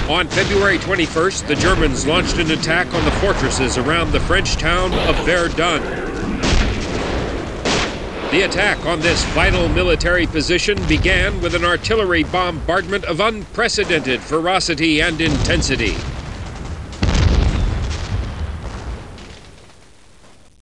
On February 21st, the Germans launched an attack on the fortresses around the French town of Verdun. The attack on this vital military position began with an artillery bombardment of unprecedented ferocity and intensity.